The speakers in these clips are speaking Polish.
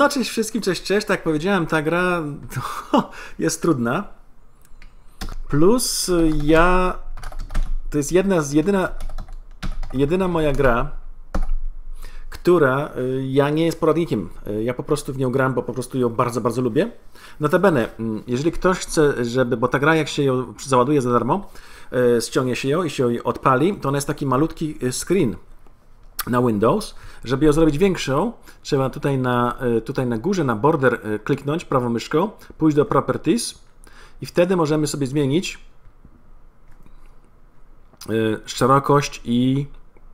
No, cześć wszystkim, cześć, cześć. Tak jak powiedziałem, ta gra to jest trudna. Plus to jest jedyna moja gra, która ja nie jest poradnikiem. Ja po prostu w nią gram, bo po prostu ją bardzo, bardzo lubię. Notabene, jeżeli ktoś chce, bo ta gra jak się ją załaduje za darmo, ściągnie się ją i się ją odpali, to ona jest taki malutki screen na Windows. Żeby ją zrobić większą, trzeba tutaj na górze, na border kliknąć prawą myszką, pójść do Properties i wtedy możemy sobie zmienić szerokość i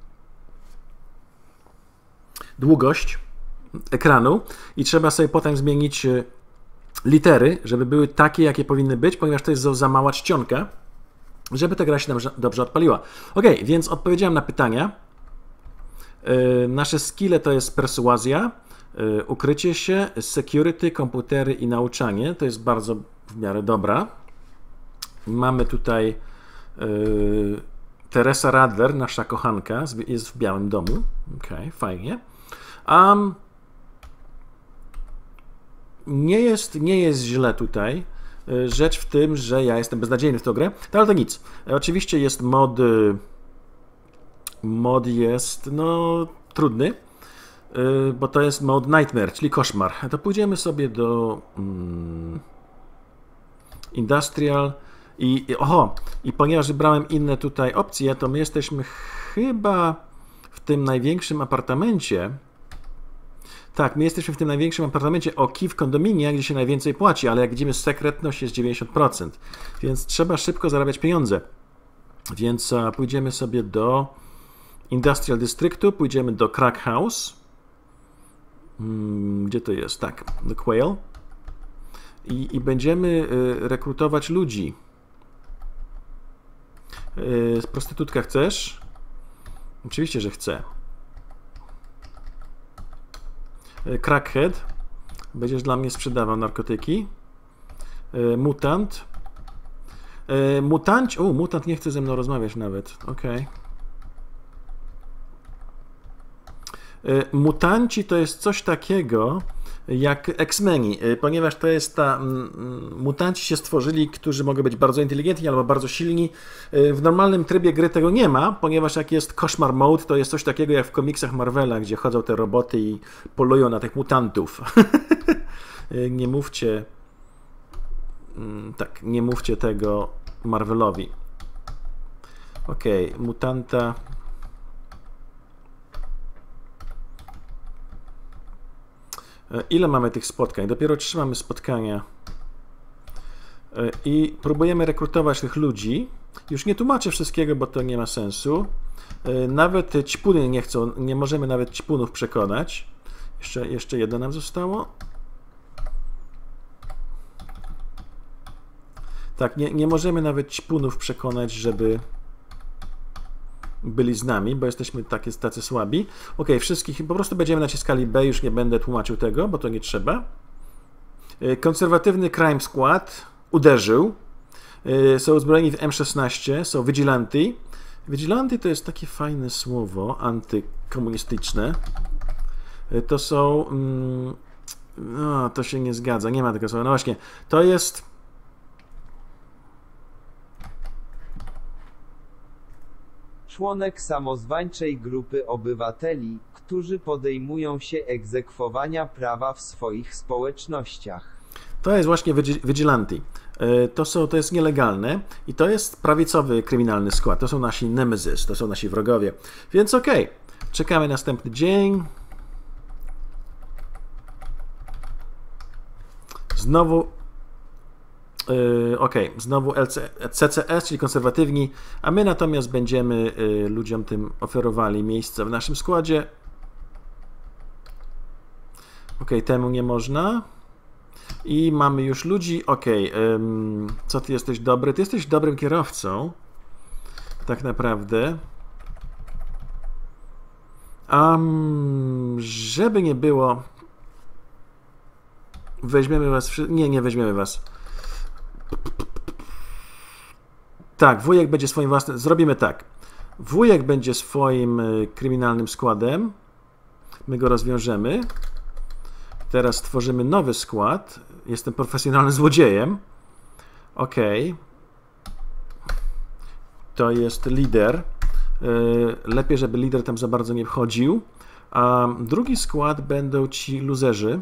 długość ekranu i trzeba sobie potem zmienić litery, żeby były takie, jakie powinny być, ponieważ to jest za mała czcionka, żeby ta gra się dobrze odpaliła. Ok, więc odpowiedziałem na pytania. Nasze skille to jest perswazja, ukrycie się, security, komputery i nauczanie. To jest bardzo w miarę dobra. Mamy tutaj Teresa Radler, nasza kochanka, jest w Białym Domu. Ok, fajnie. Nie jest źle tutaj. Rzecz w tym, że ja jestem beznadziejny w tę grę, ale to nic. Oczywiście jest mod jest trudny, bo to jest mod Nightmare, czyli koszmar. To pójdziemy sobie do Industrial i ponieważ wybrałem inne tutaj opcje, to my jesteśmy chyba w tym największym apartamencie. Tak, my jesteśmy w tym największym apartamencie w kondominiach, gdzie się najwięcej płaci, ale jak widzimy, sekretność jest 90%, więc trzeba szybko zarabiać pieniądze. Więc pójdziemy sobie do Industrial Districtu, pójdziemy do Crack House. Gdzie to jest? Tak, do Quail. I będziemy rekrutować ludzi. Prostytutka chcesz? Oczywiście, że chcę. Crackhead. Będziesz dla mnie sprzedawał narkotyki. Mutant. Mutant nie chce ze mną rozmawiać nawet. Okej. Mutanci to jest coś takiego jak X-Meni, ponieważ to jest mutanci się stworzyli, którzy mogą być bardzo inteligentni albo bardzo silni. W normalnym trybie gry tego nie ma, ponieważ jak jest koszmar mode, to jest coś takiego jak w komiksach Marvela, gdzie chodzą te roboty i polują na tych mutantów. Nie mówcie nie mówcie tego Marvelowi. Okej, mutanta. Ile mamy tych spotkań? Dopiero 3 mamy spotkania. I próbujemy rekrutować tych ludzi. Już nie tłumaczę wszystkiego, bo to nie ma sensu. Nawet ćpuny nie chcą, nie możemy nawet ćpunów przekonać. Jeszcze jedno nam zostało. Tak, nie możemy nawet ćpunów przekonać, żeby byli z nami, bo jesteśmy tacy słabi. Ok, wszystkich po prostu będziemy naciskali B, już nie będę tłumaczył tego, bo to nie trzeba. Konserwatywny Crime Squad uderzył. Są uzbrojeni w M16, są vigilanti. Vigilanti to jest takie fajne słowo, antykomunistyczne. To są... No, to się nie zgadza, nie ma tego słowa. No właśnie, to jest... Członek samozwańczej grupy obywateli, którzy podejmują się egzekwowania prawa w swoich społecznościach. To jest właśnie vigilanti. To jest nielegalne i to jest prawicowy kryminalny skład. To są nasi nemesis, to są nasi wrogowie. Więc okej, czekamy następny dzień. Znowu znowu CCS, czyli konserwatywni, a my natomiast będziemy ludziom tym oferowali miejsce w naszym składzie. Temu nie można. I mamy już ludzi. Co ty jesteś dobry? Ty jesteś dobrym kierowcą. Tak naprawdę. Żeby nie było... Weźmiemy was... Nie weźmiemy was. Tak, wujek będzie swoim własnym... Zrobimy tak. Wujek będzie swoim kryminalnym składem. My go rozwiążemy. Teraz tworzymy nowy skład. Jestem profesjonalnym złodziejem. OK. To jest lider. Lepiej, żeby lider tam za bardzo nie wchodził. A drugi skład będą ci luzerzy.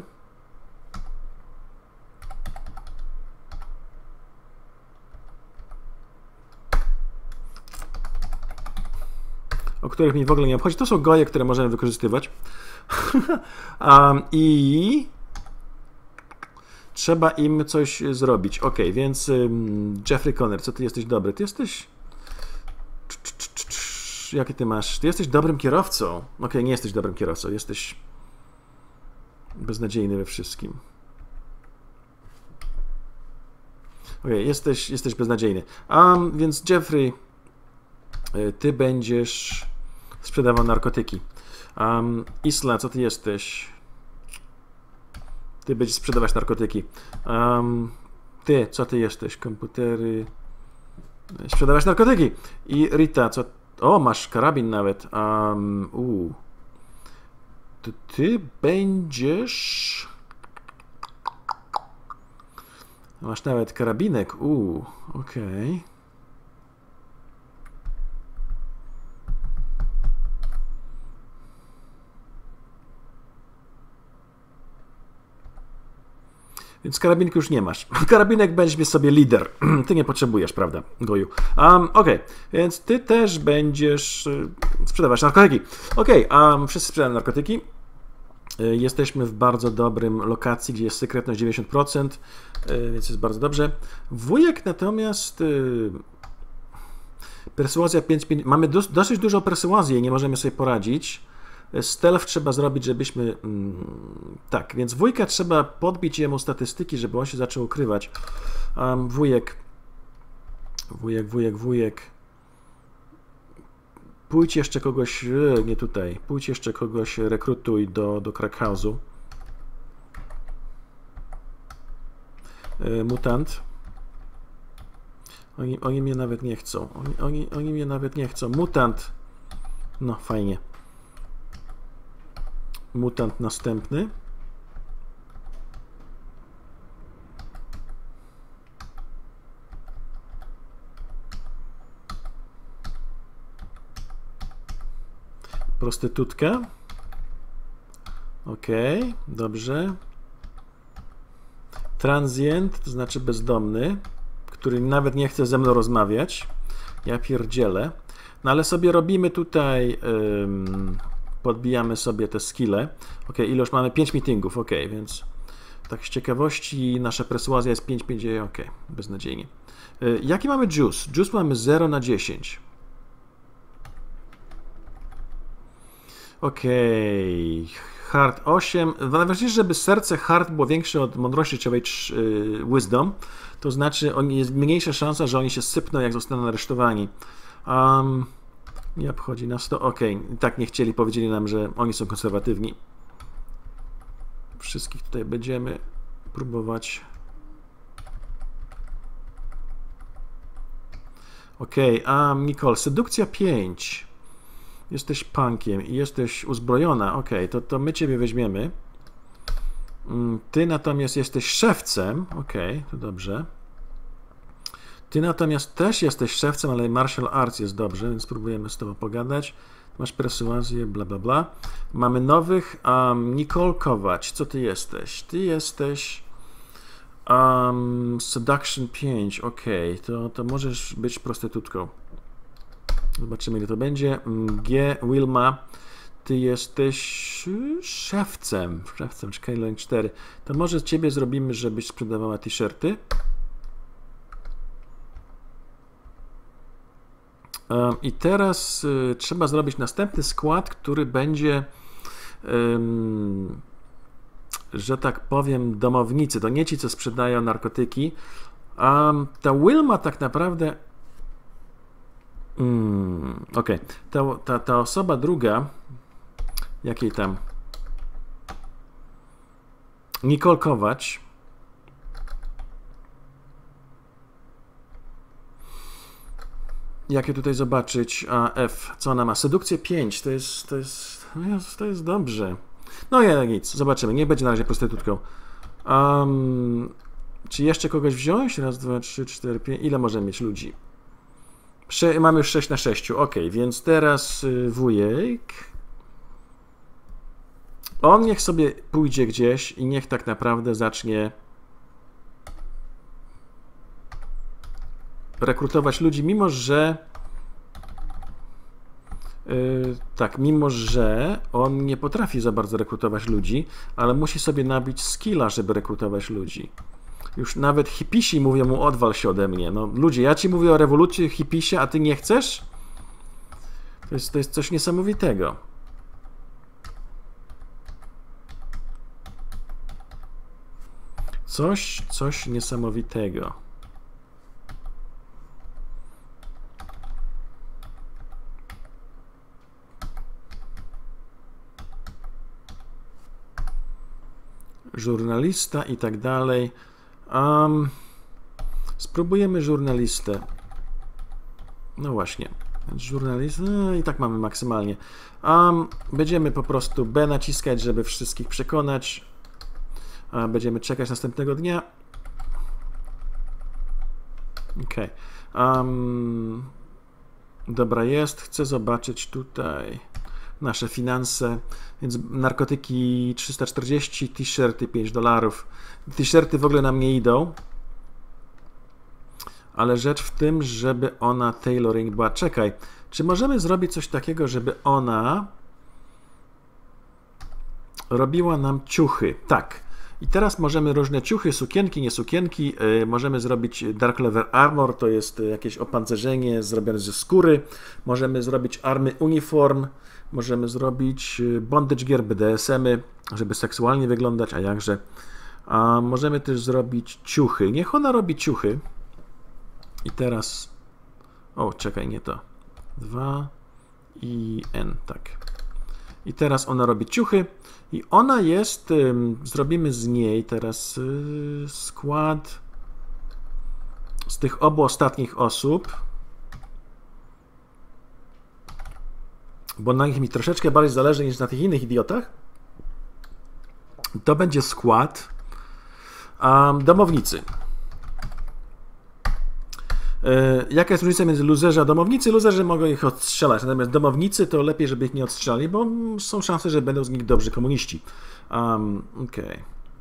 O których mi w ogóle nie obchodzi. To są goje, które możemy wykorzystywać. I trzeba im coś zrobić. OK, więc Jeffrey Conner, co ty jesteś dobry? Ty jesteś... Jaki ty masz? Ty jesteś dobrym kierowcą. OK, nie jesteś dobrym kierowcą. Jesteś beznadziejny we wszystkim. OK, jesteś beznadziejny. Więc Jeffrey, ty będziesz sprzedawał narkotyki. Isla, co ty jesteś? Ty będziesz sprzedawać narkotyki. Ty, co ty jesteś? Komputery. Sprzedawać narkotyki. I Rita, co... O, masz karabin nawet. To ty będziesz... Masz nawet karabinek. Okej. Więc karabinku już nie masz. Karabinek będzie sobie lider. Ty nie potrzebujesz, prawda, Goju? OK, więc ty też będziesz sprzedawać narkotyki. OK, wszyscy sprzedają narkotyki. Jesteśmy w bardzo dobrym lokacji, gdzie jest sekretność 90%, więc jest bardzo dobrze. Wujek natomiast... Perswazja 5. Mamy dosyć dużo perswazji i nie możemy sobie poradzić. Stealth trzeba zrobić, żebyśmy... Tak, więc wujka trzeba podbić jemu statystyki, żeby on się zaczął ukrywać. Wujek. Pójdź jeszcze kogoś... Nie tutaj. Pójdź jeszcze kogoś rekrutuj do Crackhouse'u. Mutant. Oni mnie nawet nie chcą. Oni mnie nawet nie chcą. Mutant. No, fajnie. Mutant następny. Prostytutka. OK, dobrze. Transient, to znaczy bezdomny, który nawet nie chce ze mną rozmawiać. Ja pierdzielę. No ale sobie robimy tutaj... podbijamy sobie te skille. OK, ilość mamy 5 meetingów. OK, więc tak z ciekawości nasza perswazja jest 5, OK, beznadziejnie. Jaki mamy juice? Juice mamy 0 na 10. OK, heart 8. Najważniejsze, żeby serce heart było większe od mądrości czy wisdom, to znaczy jest mniejsza szansa, że oni się sypną, jak zostaną aresztowani. Nie obchodzi nas to. OK, tak nie chcieli, powiedzieli nam, że oni są konserwatywni. Wszystkich tutaj będziemy próbować. OK, Nicole, sedukcja 5. Jesteś punkiem i jesteś uzbrojona. OK, to my ciebie weźmiemy. Ty natomiast jesteś szewcem. OK, to dobrze. Ty natomiast też jesteś szewcem, ale martial arts jest dobrze, więc spróbujemy z tobą pogadać. Masz perswazję, bla bla bla. Mamy nowych. Nicole Kować, co ty jesteś? Ty jesteś Seduction 5, OK, to możesz być prostytutką. Zobaczymy, ile to będzie. Wilma, ty jesteś szewcem, czy Kailan 4. To może ciebie zrobimy, żebyś sprzedawała t-shirty. I teraz trzeba zrobić następny skład, który będzie, że tak powiem, domownicy. To nie ci, co sprzedają narkotyki. Ta Wilma tak naprawdę... OK. Ta osoba druga, jakiej tam? Nicole Kować. Jakie tutaj zobaczyć? F, co ona ma? Sedukcję 5, to jest dobrze. No nie, nic, zobaczymy. Niech będzie na razie prostytutką. Czy jeszcze kogoś wziąć? Raz, dwa, trzy, cztery, pięć. Ile możemy mieć ludzi? Mamy już 6 na 6. Ok, więc teraz wujek. On niech sobie pójdzie gdzieś i niech tak naprawdę zacznie rekrutować ludzi, mimo że mimo że on nie potrafi za bardzo rekrutować ludzi, ale musi sobie nabić skilla, żeby rekrutować ludzi. Już nawet hipisi mówią mu, odwal się ode mnie. No ludzie, ja ci mówię o rewolucji hipisie, a ty nie chcesz? To jest coś niesamowitego. Coś niesamowitego. Żurnalista i tak dalej. Spróbujemy żurnalistę. No właśnie. Żurnalista i tak mamy maksymalnie. Będziemy po prostu B naciskać, żeby wszystkich przekonać. Będziemy czekać następnego dnia. Ok. Dobra jest. Chcę zobaczyć tutaj nasze finanse. Więc narkotyki 340, t-shirty $5. T-shirty w ogóle nam nie idą. Ale rzecz w tym, żeby ona tailoring była. Czekaj, czy możemy zrobić coś takiego, żeby ona robiła nam ciuchy? Tak. I teraz możemy różne ciuchy, sukienki, nie sukienki. Możemy zrobić Dark Leather Armor, to jest jakieś opancerzenie zrobione ze skóry. Możemy zrobić Army Uniform. Możemy zrobić bondage gear, BDSM-y, żeby seksualnie wyglądać, a jakże. A możemy też zrobić ciuchy. Niech ona robi ciuchy. I teraz... O, czekaj, nie to. 2 i N, tak. I teraz ona robi ciuchy. I ona jest... zrobimy z niej teraz skład z tych obu ostatnich osób. Bo na nich mi troszeczkę bardziej zależy niż na tych innych idiotach. To będzie skład domownicy. Jaka jest różnica między loserzy a domownicy? Loserzy mogą ich odstrzelać, natomiast domownicy to lepiej, żeby ich nie odstrzelali, bo są szanse, że będą z nich dobrzy komuniści. Okej.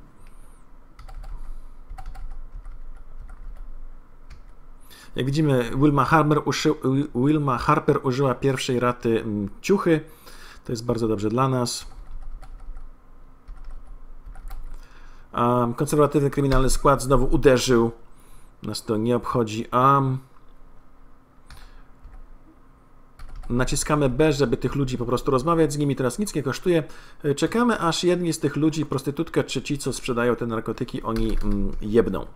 Jak widzimy, Wilma Harper użyła pierwszej raty ciuchy. To jest bardzo dobrze dla nas. Konserwatywny kryminalny skład znowu uderzył. Nas to nie obchodzi. Naciskamy B, żeby tych ludzi po prostu rozmawiać z nimi. Teraz nic nie kosztuje. Czekamy, aż jedni z tych ludzi, prostytutka czy ci, co sprzedają te narkotyki, oni jebną.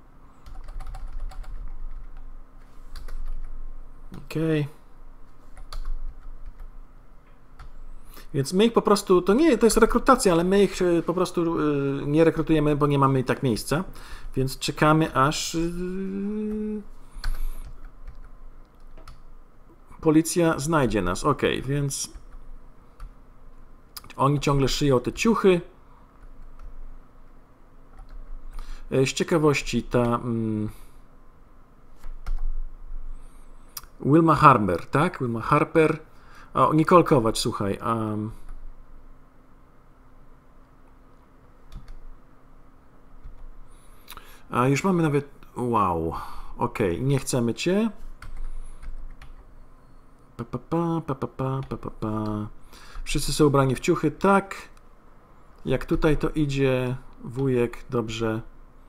Okej. Więc my ich po prostu, to jest rekrutacja, ale my ich po prostu nie rekrutujemy, bo nie mamy i tak miejsca. Więc czekamy, aż policja znajdzie nas. Ok, więc oni ciągle szyją te ciuchy. Z ciekawości ta Wilma Harper, tak? Wilma Harper. O, Nicole Kovacs, słuchaj. Już mamy nawet... Wow. Ok, nie chcemy cię. Wszyscy są ubrani w ciuchy, tak. Jak tutaj to idzie, wujek, dobrze.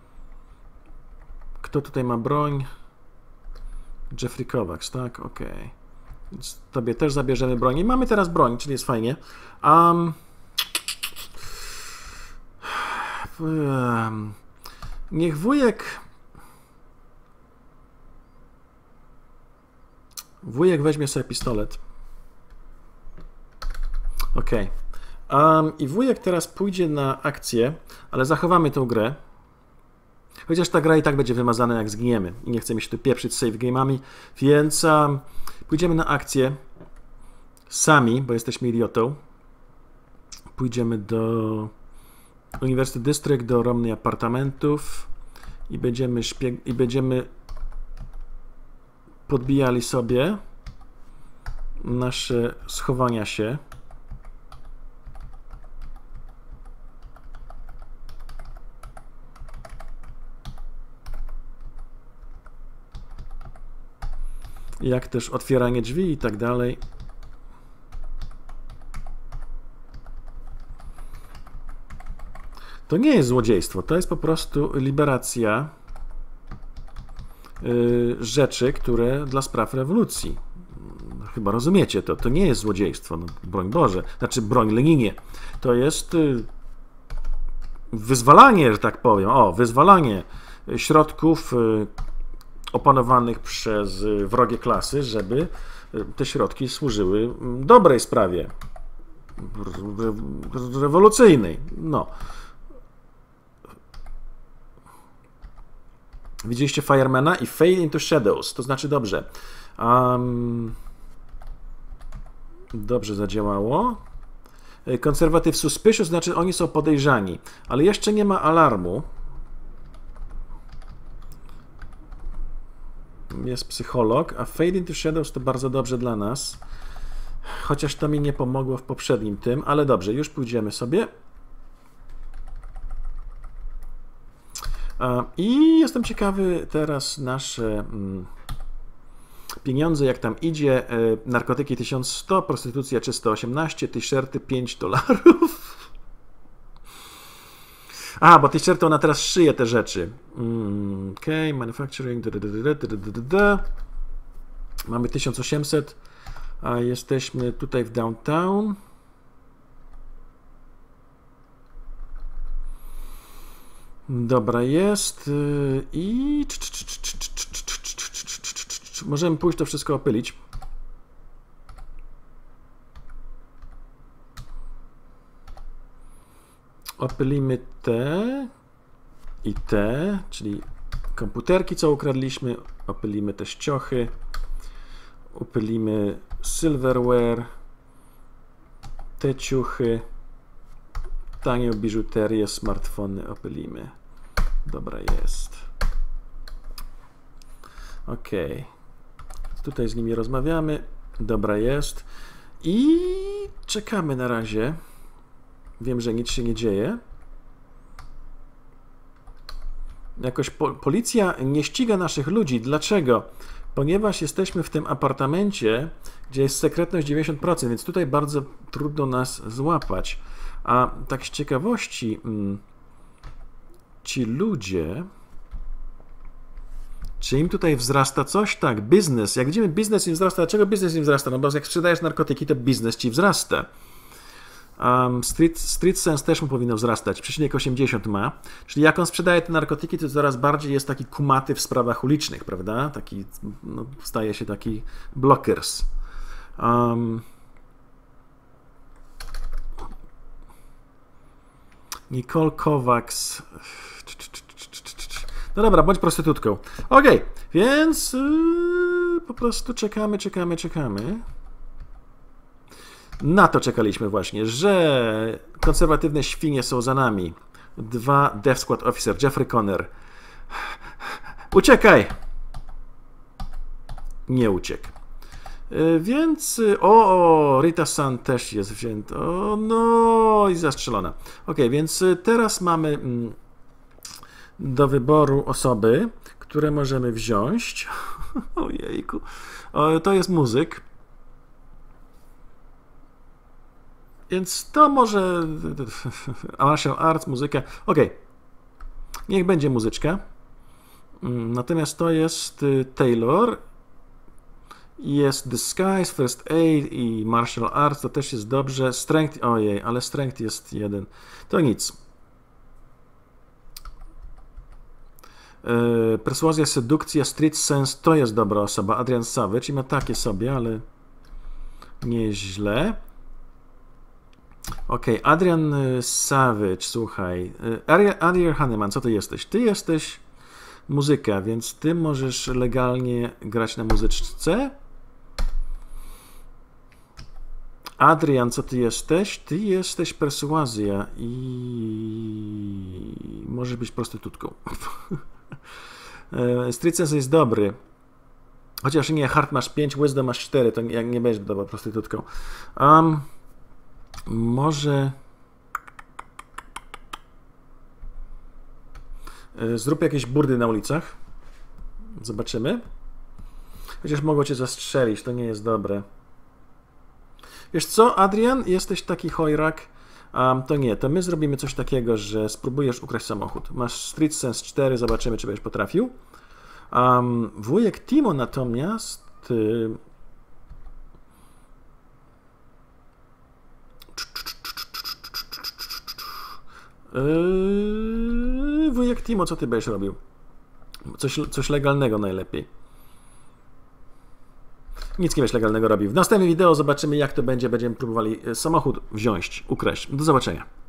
Kto tutaj ma broń? Jeffrey Kovacs, tak? Ok. Więc tobie też zabierzemy broń. I mamy teraz broń, czyli jest fajnie. Niech wujek weźmie sobie pistolet. Ok. I wujek teraz pójdzie na akcję, ale zachowamy tę grę. Chociaż ta gra i tak będzie wymazana, jak zginiemy. I nie chcemy się tu pieprzyć z save game'ami, więc pójdziemy na akcję sami, bo jesteśmy idiotą. pójdziemy do Uniwersytet District, do Romney Apartamentów i będziemy podbijali sobie nasze schowania się. Jak też otwieranie drzwi i tak dalej. To nie jest złodziejstwo, to jest po prostu liberacja rzeczy, które dla spraw rewolucji. Chyba rozumiecie to. To nie jest złodziejstwo, no, broń Boże. Znaczy, broń Leninie. To jest wyzwalanie, że tak powiem. O, wyzwalanie środków opanowanych przez wrogie klasy, żeby te środki służyły dobrej sprawie. Rewolucyjnej. No. Widzieliście Firemana i Fade into Shadows. To znaczy dobrze. Dobrze zadziałało. Conservative Suspicious znaczy oni są podejrzani, ale jeszcze nie ma alarmu. Jest psycholog, a Fade into Shadows to bardzo dobrze dla nas. Chociaż to mi nie pomogło w poprzednim tym, ale dobrze, już pójdziemy sobie. I jestem ciekawy teraz nasze pieniądze, jak tam idzie. Narkotyki 1100, prostytucja 318, t-shirty $5. A, bo t-shirty ona teraz szyje te rzeczy. Okej, manufacturing. Mamy 1800, a jesteśmy tutaj w downtown. Dobra, jest i możemy pójść to wszystko opylić. Opylimy te i te, czyli komputerki, co ukradliśmy. Opylimy te ściochy. Opylimy silverware. Te ciuchy. Tanią biżuterię, smartfony opylimy. Dobra, jest. Ok. Tutaj z nimi rozmawiamy. Dobra, jest. I czekamy na razie. Wiem, że nic się nie dzieje. Jakoś policja nie ściga naszych ludzi. Dlaczego? Ponieważ jesteśmy w tym apartamencie, gdzie jest sekretność 90%, więc tutaj bardzo trudno nas złapać. A tak z ciekawości, ci ludzie, czy im tutaj wzrasta coś? Tak, biznes. Jak widzimy, biznes im wzrasta. Dlaczego biznes im wzrasta? No bo jak sprzedajesz narkotyki, to biznes ci wzrasta. Street Sense też mu powinno wzrastać. Przecinek 80 ma. Czyli jak on sprzedaje te narkotyki, to coraz bardziej jest taki kumaty w sprawach ulicznych, prawda? Taki, no, staje się taki blockers. Nicole Kovacs. No dobra, bądź prostytutką. Okej, więc po prostu czekamy. Na to czekaliśmy właśnie, że konserwatywne świnie są za nami. 2 Death Squad Officer, Jeffrey Conner. Uciekaj! Nie uciekł. Więc... O, Rita San też jest wzięta. O, no i zastrzelona. Ok, więc teraz mamy do wyboru osoby, które możemy wziąć. Ojejku. To jest muzyk. Więc to może... Martial Arts, muzyka. Ok. Niech będzie muzyczka. Natomiast to jest Taylor. Jest Disguise, First Aid i Martial Arts. To też jest dobrze. Strength... Ojej, ale Strength jest 1. To nic. Perswazja, Sedukcja, Street Sense to jest dobra osoba. Adrian Savage i ma takie sobie, ale nieźle. Ok, Adrian Savage, słuchaj. Adrian Hanneman, co ty jesteś? Ty jesteś muzyka, więc ty możesz legalnie grać na muzyczce. Adrian, co ty jesteś? Ty jesteś perswazja i możesz być prostytutką. Street Sense jest dobry. Chociaż nie, Heart masz 5, Wisdom masz 4, to nie będziesz dobra prostytutką. Może... Zrób jakieś burdy na ulicach. Zobaczymy. Chociaż mogą cię zastrzelić, to nie jest dobre. Wiesz co, Adrian? Jesteś taki chojrak. To nie, to my zrobimy coś takiego, że spróbujesz ukraść samochód. Masz Street Sense 4, zobaczymy, czy będziesz potrafił. Wujek Timo natomiast... Wujek Timo, co ty będziesz robił? Coś legalnego najlepiej. Nic nie będziesz legalnego robił. W następnym wideo zobaczymy, jak to będzie. Będziemy próbowali samochód wziąć, ukraść. Do zobaczenia.